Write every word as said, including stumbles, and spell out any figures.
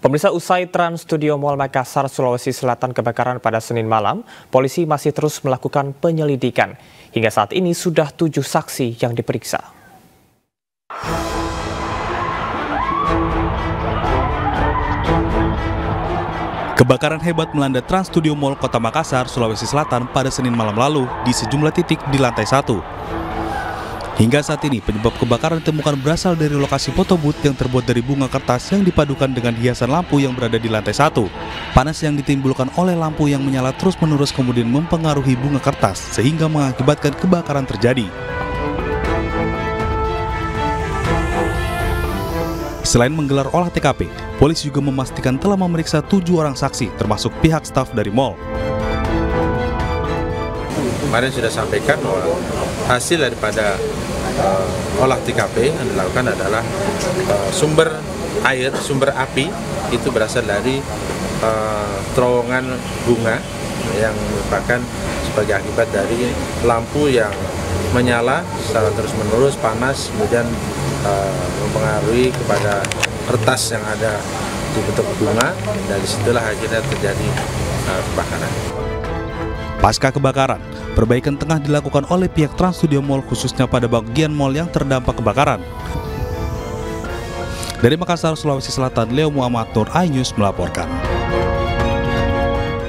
Pemirsa, usai Trans Studio Mall Makassar, Sulawesi Selatan kebakaran pada Senin malam, polisi masih terus melakukan penyelidikan. Hingga saat ini sudah tujuh saksi yang diperiksa. Kebakaran hebat melanda Trans Studio Mall Kota Makassar, Sulawesi Selatan pada Senin malam lalu di sejumlah titik di lantai satu. Hingga saat ini, penyebab kebakaran ditemukan berasal dari lokasi foto booth yang terbuat dari bunga kertas yang dipadukan dengan hiasan lampu yang berada di lantai satu. Panas yang ditimbulkan oleh lampu yang menyala terus-menerus kemudian mempengaruhi bunga kertas sehingga mengakibatkan kebakaran terjadi. Selain menggelar olah T K P, polisi juga memastikan telah memeriksa tujuh orang saksi, termasuk pihak staf dari mal. Kemarin sudah sampaikan bahwa hasil daripada uh, olah T K P yang dilakukan adalah uh, sumber air, sumber api itu berasal dari uh, terowongan bunga yang merupakan sebagai akibat dari lampu yang menyala secara terus-menerus, panas, kemudian uh, mempengaruhi kepada kertas yang ada di bentuk bunga, dan disitulah akhirnya terjadi uh, kebakaran. Pasca kebakaran, perbaikan tengah dilakukan oleh pihak Trans Studio Mall khususnya pada bagian mal yang terdampak kebakaran. Dari Makassar, Sulawesi Selatan, Leo Muhammad Nur iNews melaporkan.